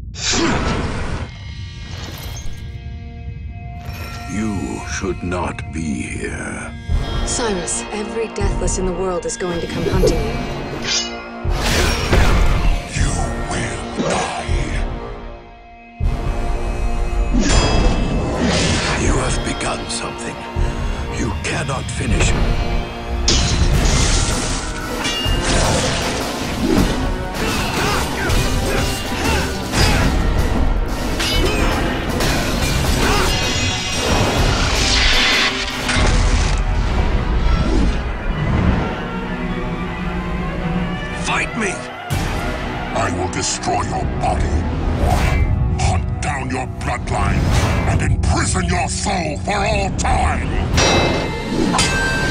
You should not be here. Cyrus, every deathless in the world is going to come hunting you. You will die. You have begun something. You cannot finish it. Fight me! I will destroy your body, hunt down your bloodline, and imprison your soul for all time!